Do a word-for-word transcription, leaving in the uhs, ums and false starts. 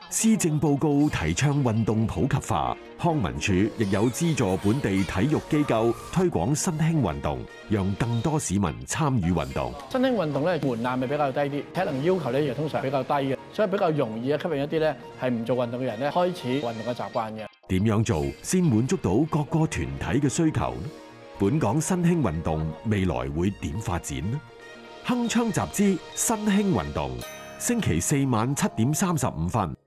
施政報告提倡運動普及化，康文署亦有資助本地體育機構推廣新興運動，讓更多市民參與運動。 新興運動咧門檻咪比較低啲，體能要求咧亦通常比較低嘅，所以比較容易啊吸引一啲咧係唔做運動嘅人咧開始運動嘅習慣嘅。 點樣做先滿足到各個團體嘅需求呢？本港新興運動未來會點發展呢？鏗鏘集資新興運動，星期四晚七點三十五分。